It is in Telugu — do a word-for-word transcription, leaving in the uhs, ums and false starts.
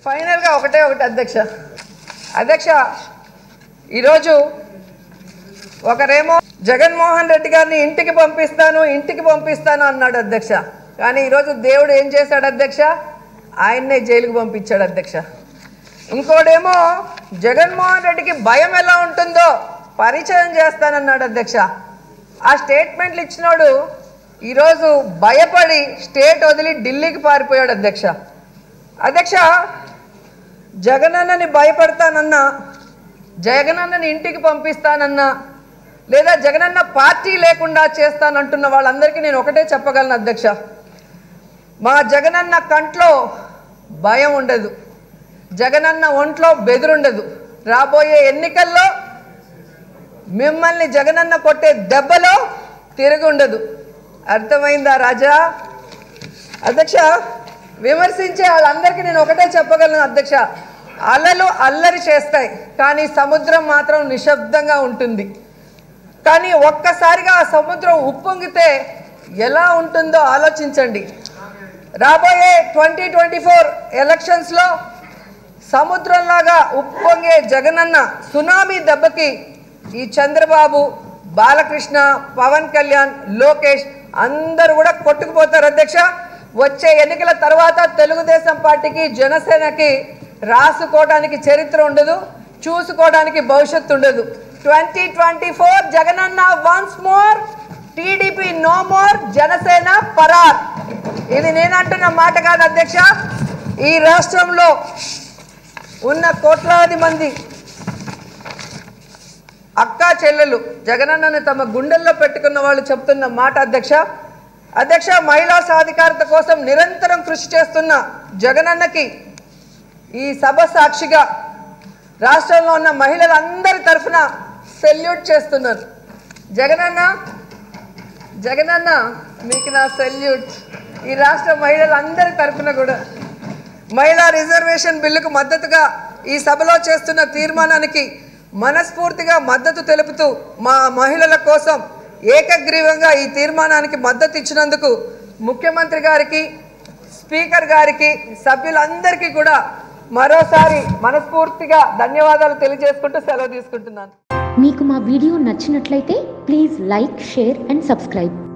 ఫైనల్గా ఒకటే ఒకటి అధ్యక్ష అధ్యక్ష ఈరోజు ఒకరేమో జగన్మోహన్ రెడ్డి గారిని ఇంటికి పంపిస్తాను ఇంటికి పంపిస్తాను అన్నాడు అధ్యక్ష. కానీ ఈరోజు దేవుడు ఏం చేశాడు అధ్యక్ష? ఆయన్నే జైలుకు పంపించాడు అధ్యక్ష. ఇంకోడేమో జగన్మోహన్ రెడ్డికి భయం ఎలా ఉంటుందో పరిచయం చేస్తానన్నాడు అధ్యక్ష. ఆ స్టేట్మెంట్లు ఇచ్చినోడు ఈరోజు భయపడి స్టేట్ వదిలి ఢిల్లీకి పారిపోయాడు అధ్యక్ష. అధ్యక్ష జగనన్నని భయపడతానన్నా, జగనన్నని ఇంటికి పంపిస్తానన్నా, లేదా జగనన్న పార్టీ లేకుండా చేస్తానంటున్న వాళ్ళందరికీ నేను ఒకటే చెప్పగలను అధ్యక్ష, మా జగనన్న కంట్లో భయం ఉండదు, జగనన్న ఒంట్లో బెదురుండదు. రాబోయే ఎన్నికల్లో మిమ్మల్ని జగనన్న కొట్టే దెబ్బలో తిరిగి ఉండదు. అర్థమైందా రాజా? అధ్యక్ష విమర్శించే వాళ్ళందరికీ నేను ఒకటే చెప్పగలను అధ్యక్ష, అలలు అల్లరి చేస్తాయి కానీ సముద్రం మాత్రం నిశ్శబ్దంగా ఉంటుంది. కానీ ఒక్కసారిగా ఆ సముద్రం ఉప్పొంగితే ఎలా ఉంటుందో ఆలోచించండి. రాబోయే ట్వంటీ ట్వంటీ ఫోర్ ఎలక్షన్స్లో సముద్రంలాగా ఉప్పొంగే జగనన్న సునామీ దెబ్బకి ఈ చంద్రబాబు, బాలకృష్ణ, పవన్ కళ్యాణ్, లోకేష్ అందరూ కూడా కొట్టుకుపోతారు అధ్యక్ష. వచ్చే ఎన్నికల తర్వాత తెలుగుదేశం పార్టీకి, జనసేనకి రాసుకోవడానికి చరిత్ర ఉండదు, చూసుకోవడానికి భవిష్యత్తు ఉండదు. Twenty twenty four Jagananna once more, TDP no more, Janasena పరార్. ఇది నేనంటున్న మాట కాదు అధ్యక్ష, ఈ రాష్ట్రంలో ఉన్న కోట్లాది మంది అక్కా చెల్లెలు జగనన్నను తమ గుండెల్లో పెట్టుకున్న వాళ్ళు చెప్తున్న మాట అధ్యక్ష. అధ్యక్ష మహిళా సాధికారత కోసం నిరంతరం కృషి చేస్తున్న జగనన్నకి ఈ సభ సాక్షిగా రాష్ట్రంలో ఉన్న మహిళలందరి తరఫున సెల్యూట్ చేస్తున్నారు. జగనన్న జగనన్న మీకు నా సెల్యూట్. ఈ రాష్ట్ర మహిళలందరి తరఫున కూడా మహిళా రిజర్వేషన్ బిల్లుకు మద్దతుగా ఈ సభలో చేస్తున్న తీర్మానానికి మనస్ఫూర్తిగా మద్దతు తెలుపుతూ మా మహిళల కోసం ఏకగ్రీవంగా ఈ తీర్మానానికి మద్దతు ఇచ్చినందుకు ముఖ్యమంత్రి గారికి, స్పీకర్ గారికి, సభ్యులందరికీ కూడా మరోసారి మనస్ఫూర్తిగా ధన్యవాదాలు తెలియజేసుకుంటూ సెలవు తీసుకుంటున్నాను. మీకు మా వీడియో నచ్చినట్లయితే please like, share and subscribe.